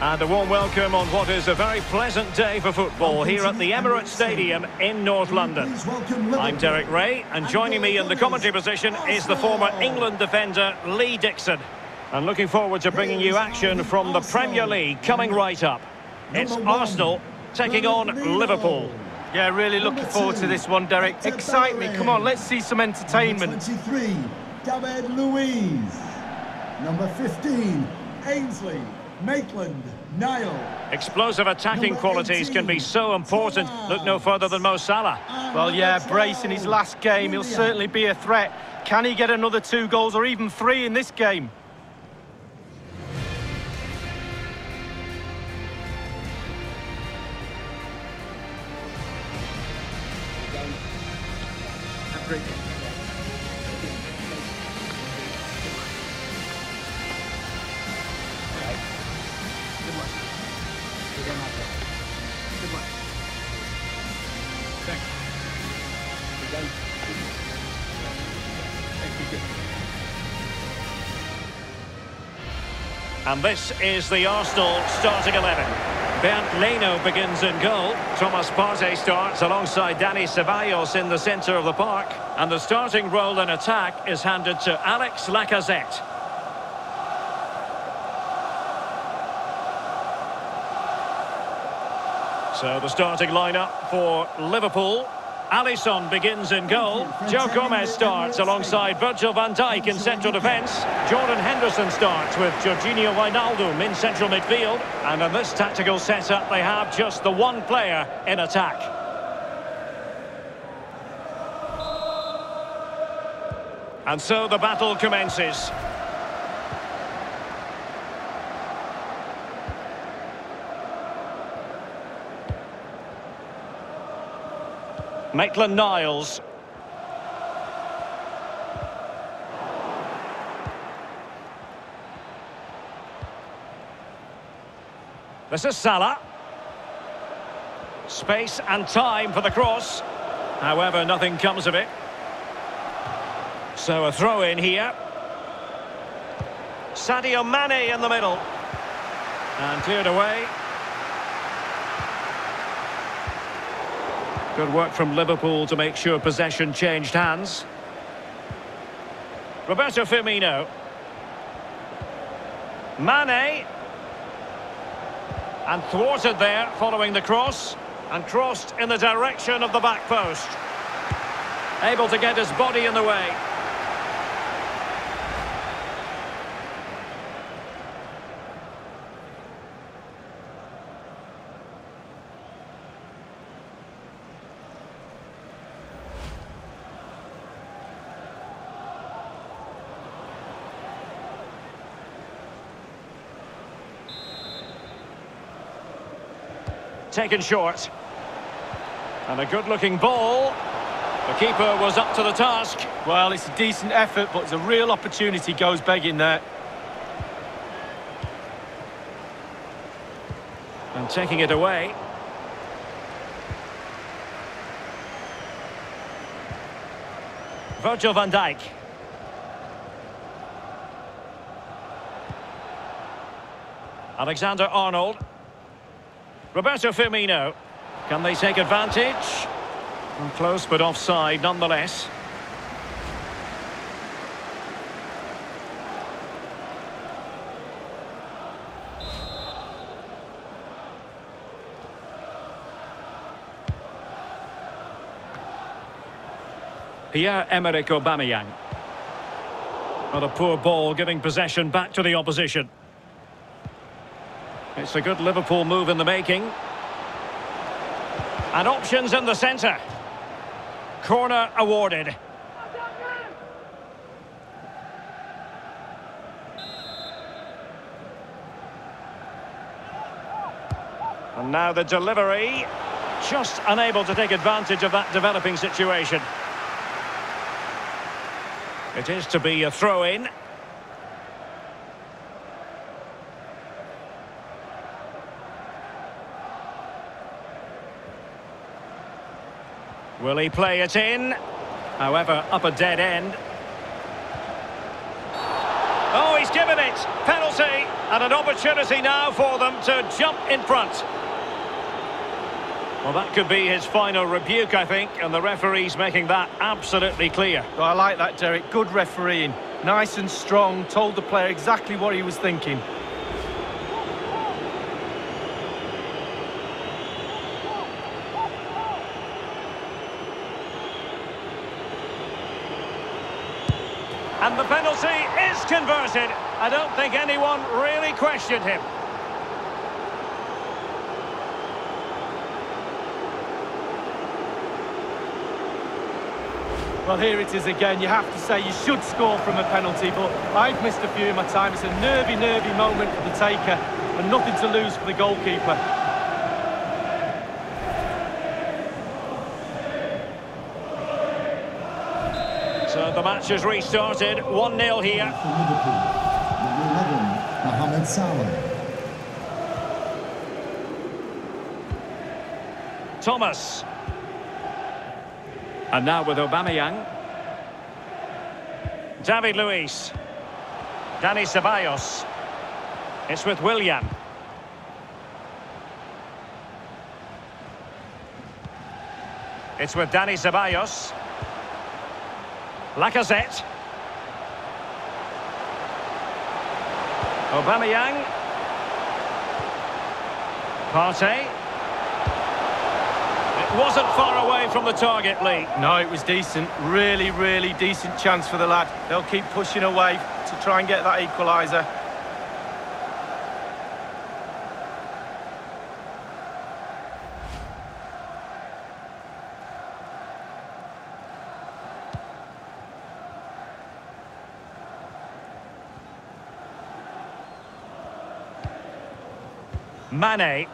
And a warm welcome on what is a very pleasant day for football here at the Emirates Stadium in North London. I'm Derek Ray, and joining me in the commentary position is the former England defender Lee Dixon. And looking forward to bringing you action from the Premier League coming right up. It's Arsenal taking on Liverpool. Yeah, really looking forward to this one, Derek. Excite me. Come on, let's see some entertainment. Number 23, David Luiz. Number 15, Ainsley Maitland-Niles. Explosive attacking qualities can be so important. Look no further than Mo Salah. Well, yeah, brace in his last game. He'll certainly be a threat. Can he get another 2 goals or even 3 in this game? And this is the Arsenal starting 11. Bernd Leno begins in goal. Thomas Partey starts alongside Dani Ceballos in the centre of the park. And the starting role in attack is handed to Alex Lacazette. So the starting lineup for Liverpool. Alisson begins in goal. Joe Gomez starts alongside Virgil van Dijk in central defence. Jordan Henderson starts with Jorginho Wijnaldum in central midfield. And in this tactical setup, they have just the one player in attack. And so the battle commences. Maitland-Niles. This is Salah. Space and time for the cross. However, nothing comes of it. So a throw in here. Sadio Mane in the middle. And cleared away. Good work from Liverpool to make sure possession changed hands. Roberto Firmino. Mane. And thwarted there following the cross. And crossed in the direction of the back post. Able to get his body in the way. Taken short. And a good-looking ball. The keeper was up to the task. Well, it's a decent effort, but it's a real opportunity goes begging there. And taking it away. Virgil van Dijk. Alexander-Arnold. Roberto Firmino. Can they take advantage? Close but offside nonetheless. Pierre-Emerick Aubameyang. Not a poor ball, giving possession back to the opposition. It's a good Liverpool move in the making. And options in the centre. Corner awarded. And now the delivery. Just unable to take advantage of that developing situation. It is to be a throw-in. Will he play it in? However, up a dead end. Oh, he's given it. Penalty. And an opportunity now for them to jump in front. Well, that could be his final rebuke, I think, and the referee's making that absolutely clear. Oh, I like that, Derek. Good refereeing. Nice and strong, told the player exactly what he was thinking. And the penalty is converted. I don't think anyone really questioned him. Well, here it is again. You have to say you should score from a penalty, but I've missed a few in my time. It's a nervy moment for the taker and nothing to lose for the goalkeeper. So the match has restarted. 1-0 here. For Liverpool, number 11, Mohamed Salah. Thomas. And now with Aubameyang. David Luiz. Dani Ceballos. It's with Willian. It's with Dani Ceballos. Lacazette. Aubameyang. Partey. It wasn't far away from the target, Lee. No, it was decent. Really, really decent chance for the lad. They'll keep pushing away to try and get that equaliser. Mane.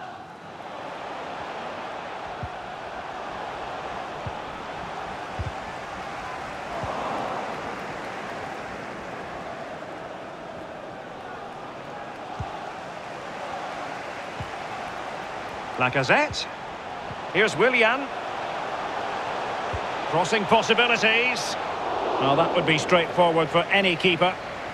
Lacazette. Here's Willian. Crossing possibilities. Well, that would be straightforward for any keeper.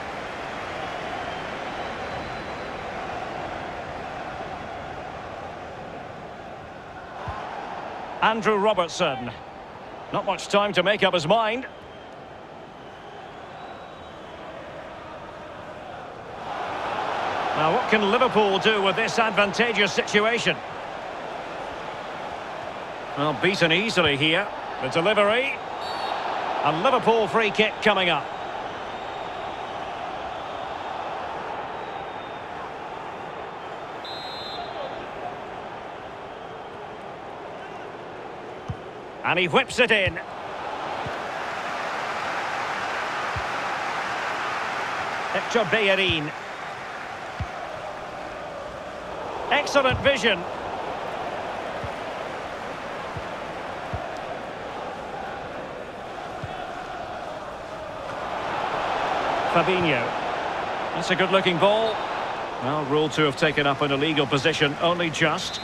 Andrew Robertson. Not much time to make up his mind. Now, what can Liverpool do with this advantageous situation? Well, beaten easily here. The delivery. A Liverpool free kick coming up. And he whips it in. Hector Bellerin. Excellent vision. Fabinho. That's a good-looking ball. Well, ruled to have taken up an illegal position, only just.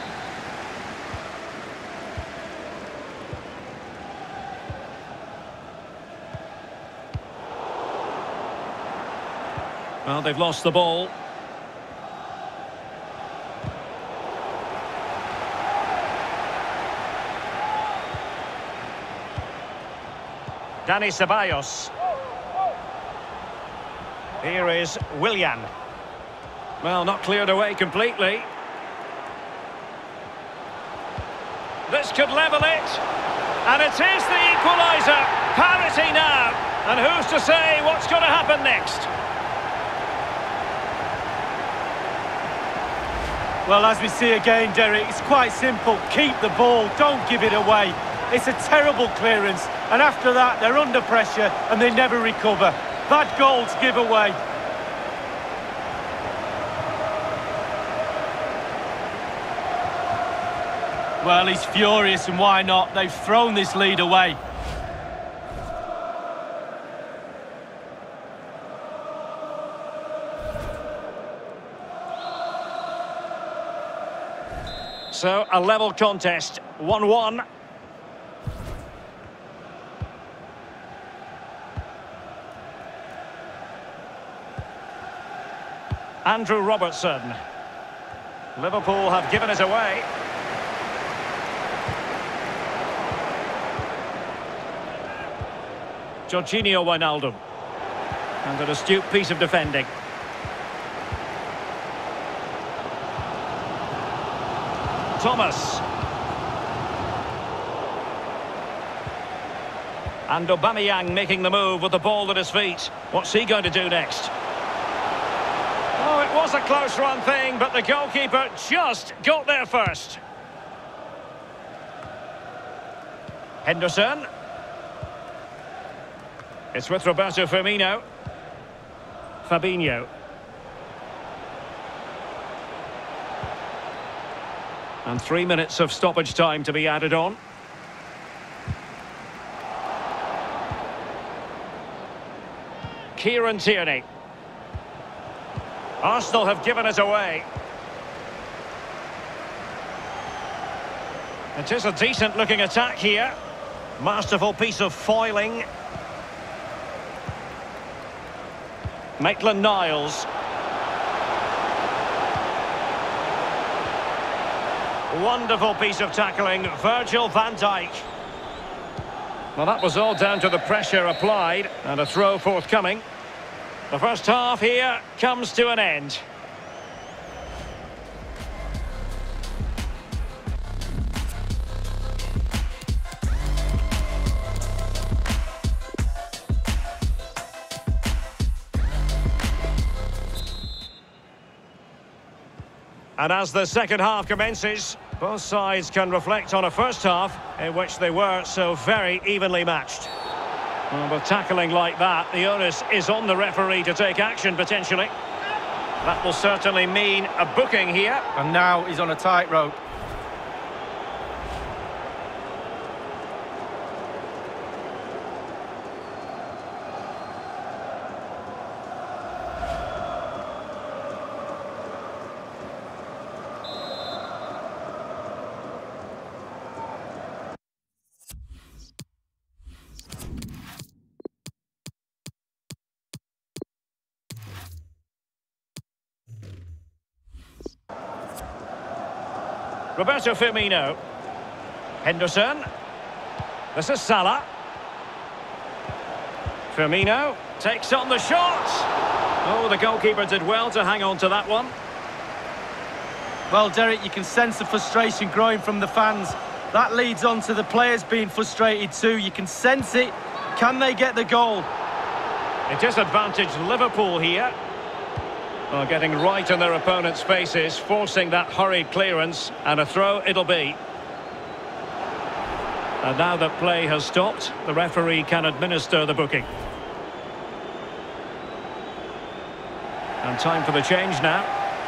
Well, they've lost the ball. Dani Ceballos. Here is Willian. Well, not cleared away completely. This could level it. And it is the equaliser. Parity now. And who's to say what's going to happen next? Well, as we see again, Derek, it's quite simple. Keep the ball, don't give it away. It's a terrible clearance, and after that, they're under pressure and they never recover. Bad goal to give away. Well, he's furious, and why not? They've thrown this lead away. So, a level contest, 1-1. Andrew Robertson. Liverpool have given it away. Jorginho Wijnaldum. And an astute piece of defending. Thomas. And Aubameyang making the move with the ball at his feet. What's he going to do next? Oh, it was a close run thing, but the goalkeeper just got there first. Henderson. It's with Roberto Firmino. Fabinho. And 3 minutes of stoppage time to be added on. Kieran Tierney. Arsenal have given it away. It is a decent looking attack here. Masterful piece of foiling. Maitland-Niles. Wonderful piece of tackling, Virgil van Dijk. Well, that was all down to the pressure applied, and a throw forthcoming. The first half here comes to an end. And as the second half commences, both sides can reflect on a first half in which they were so very evenly matched. Well, with tackling like that, the onus is on the referee to take action potentially. That will certainly mean a booking here. And now he's on a tightrope. Roberto Firmino. Henderson. This is Salah. Firmino takes on the shot. Oh, the goalkeeper did well to hang on to that one. Well, Derek, you can sense the frustration growing from the fans. That leads on to the players being frustrated too. You can sense it. Can they get the goal? It is advantage Liverpool here. Oh, getting right in their opponent's faces, forcing that hurried clearance, and a throw it'll be. And now that play has stopped, the referee can administer the booking. And time for the change now.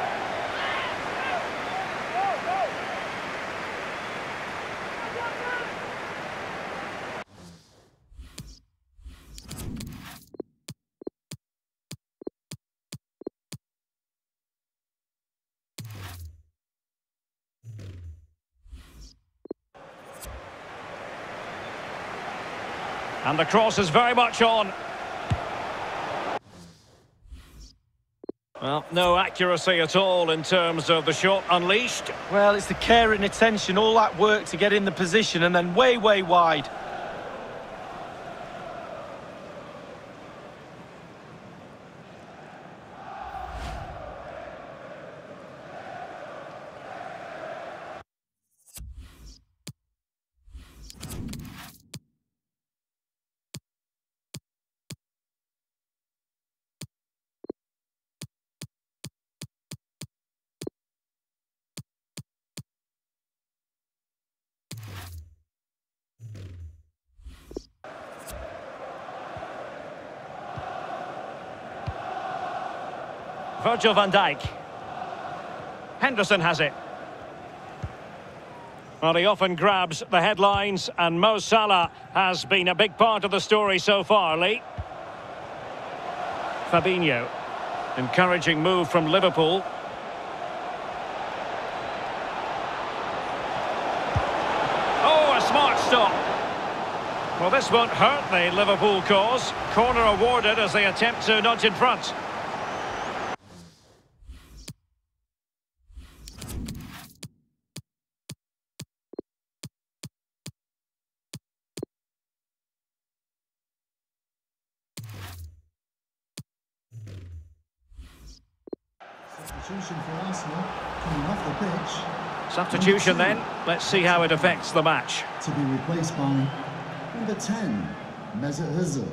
And the cross is very much on. Well, no accuracy at all in terms of the shot unleashed. Well, it's the care and attention, all that work to get in the position and then way wide. Virgil van Dijk. Henderson has it. Well, he often grabs the headlines, and Mo Salah has been a big part of the story so far, Lee. Fabinho. Encouraging move from Liverpool. Oh, a smart stop. Well, this won't hurt the Liverpool cause. Corner awarded as they attempt to nudge in front. Substitution for Arsenal coming off the pitch. Substitution then. Let's see how it affects the match. To be replaced by number 10, Mesut Ozil.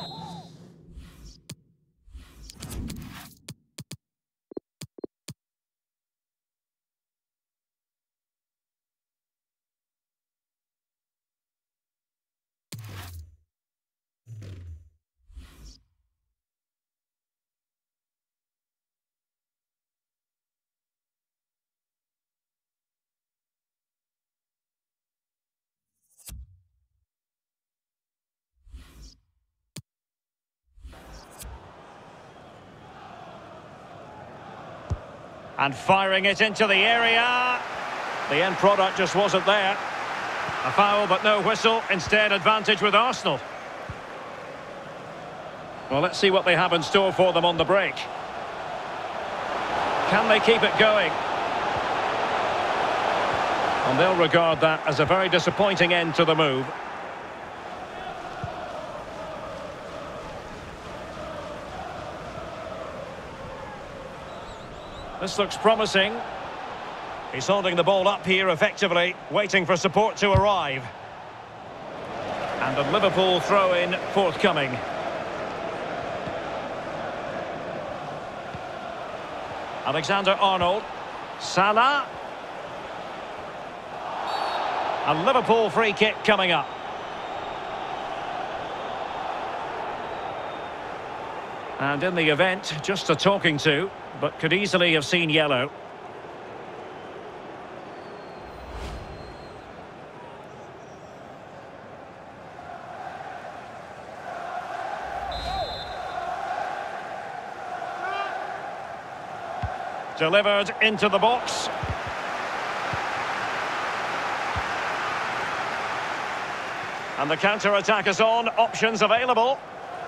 And firing it into the area. The end product just wasn't there. A foul but no whistle. Instead, advantage with Arsenal. Well, let's see what they have in store for them on the break. Can they keep it going? And they'll regard that as a very disappointing end to the move. This looks promising. He's holding the ball up here effectively, waiting for support to arrive. And a Liverpool throw-in forthcoming. Alexander-Arnold. Salah. A Liverpool free kick coming up. And in the event, just a talking to, but could easily have seen yellow. Delivered into the box. And the counter-attack is on, options available.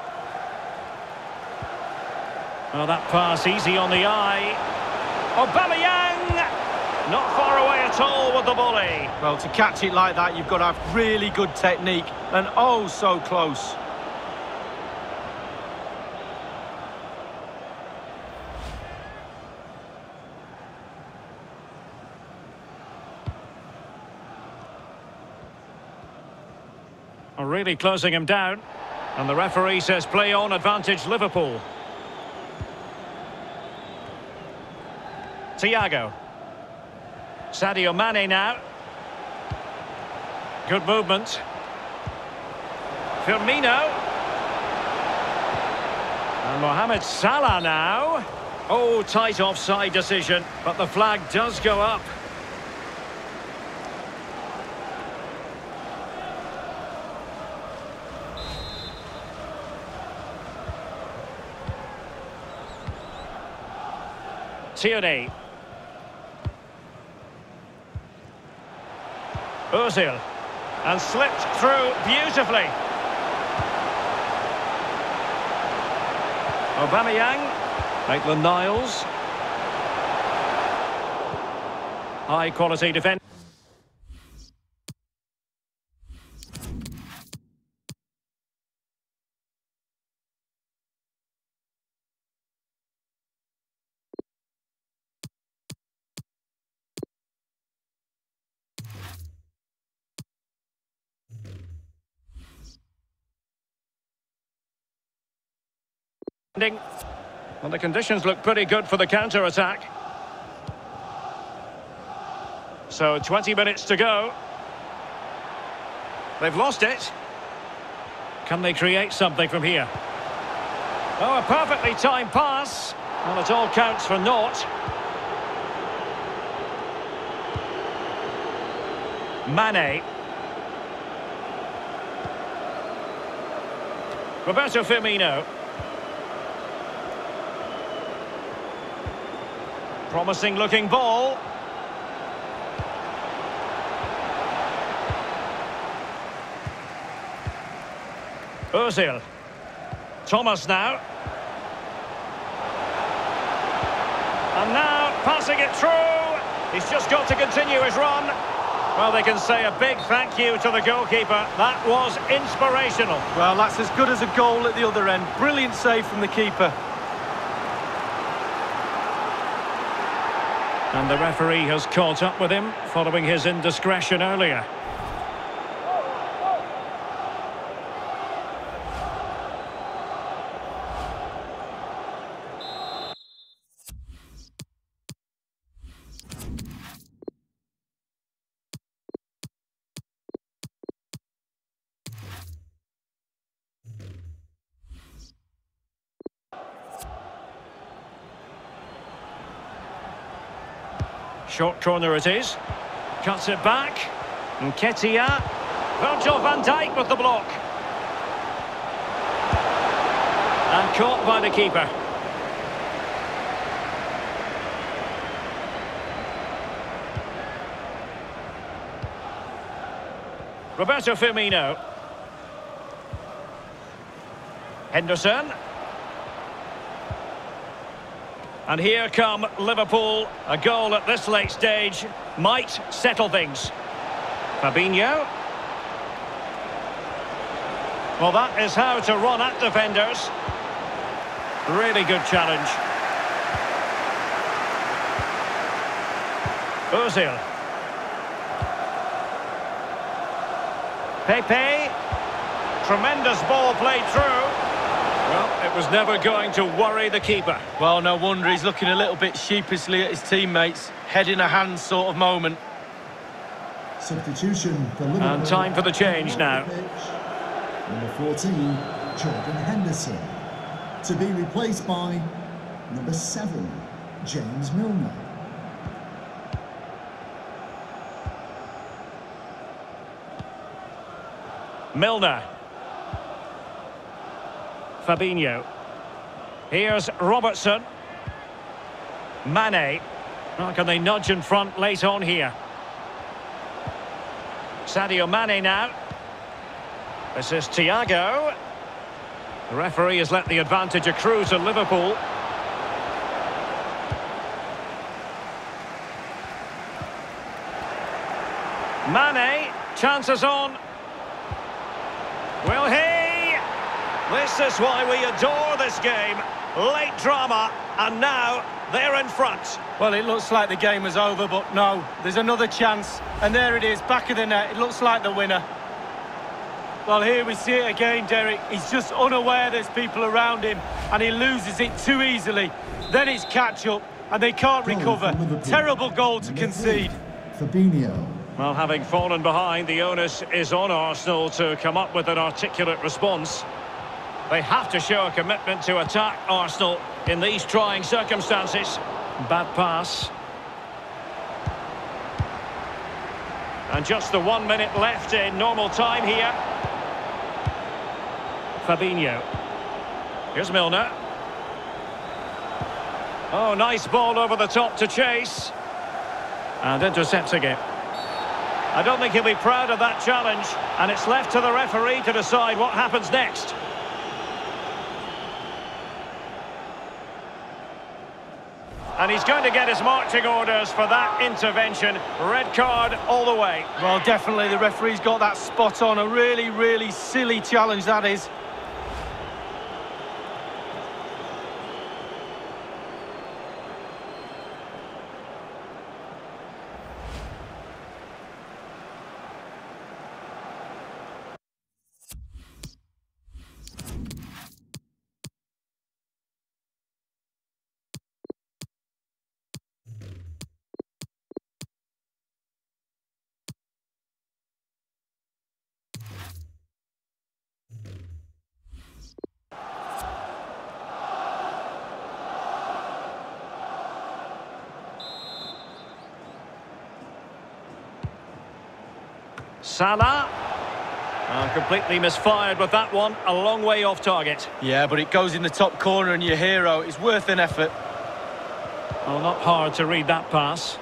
Oh, that pass easy on the eye. Aubameyang! Not far away at all with the volley. Well, to catch it like that, you've got to have really good technique. And oh, so close. Really closing him down. And the referee says play on, advantage Liverpool. Thiago. Sadio Mane now. Good movement. Firmino. And Mohamed Salah now. Oh, tight offside decision, but the flag does go up. Tierney. Ozil. And slipped through beautifully. Aubameyang. Maitland-Niles. High quality defence. Well, the conditions look pretty good for the counter-attack. So 20 minutes to go. They've lost it. Can they create something from here? Oh, a perfectly timed pass. Well, it all counts for naught. Mane. Roberto Firmino. Promising looking ball. Ozil. Thomas now. And now passing it through. He's just got to continue his run. Well, they can say a big thank you to the goalkeeper. That was inspirational. Well, that's as good as a goal at the other end. Brilliant save from the keeper. And the referee has caught up with him following his indiscretion earlier. Short corner it is. Cuts it back. Nketiah. Virgil van Dijk with the block. And caught by the keeper. Roberto Firmino. Henderson. And here come Liverpool. A goal at this late stage might settle things. Fabinho. Well, that is how to run at defenders. Really good challenge. Ozil. Pepe. Tremendous ball played through. Well, it was never going to worry the keeper. Well, no wonder he's looking a little bit sheepishly at his teammates. Head in a hand sort of moment. Substitution for Liverpool. And time for the change now. Number 14, Jordan Henderson. To be replaced by number 7, James Milner. Milner. Fabinho. Here's Robertson. Mane. Oh, can they nudge in front late on here? Sadio Mane now. This is Thiago. The referee has let the advantage accrue to Liverpool. Mane. Chances on. Will he? This is why we adore this game. Late drama, and now they're in front. Well, it looks like the game is over, but no, there's another chance. And there it is, back of the net. It looks like the winner. Well, here we see it again, Derek. He's just unaware there's people around him, and he loses it too easily. Then it's catch-up, and they can't recover. Terrible goal to concede. Fabinho. Well, having fallen behind, the onus is on Arsenal to come up with an articulate response. They have to show a commitment to attack Arsenal in these trying circumstances. Bad pass. And just the 1 minute left in normal time here. Fabinho. Here's Milner. Oh, nice ball over the top to chase. And intercepting it. I don't think he'll be proud of that challenge. And it's left to the referee to decide what happens next. And he's going to get his marching orders for that intervention. Red card all the way. Well, definitely the referee's got that spot on. A really, really silly challenge, that is. Salah. Completely misfired with that one. A long way off target. Yeah, but it goes in the top corner and your hero. It's worth an effort. Well, not hard to read that pass.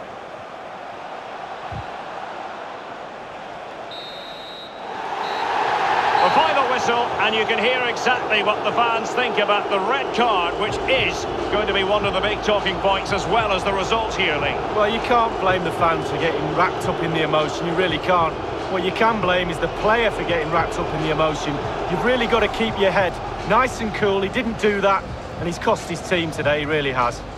The final whistle, and you can hear exactly what the fans think about the red card, which is going to be one of the big talking points as well as the result here, Lee. Well, you can't blame the fans for getting wrapped up in the emotion. You really can't. What you can blame is the player for getting wrapped up in the emotion. You've really got to keep your head nice and cool. He didn't do that, and he's cost his team today, he really has.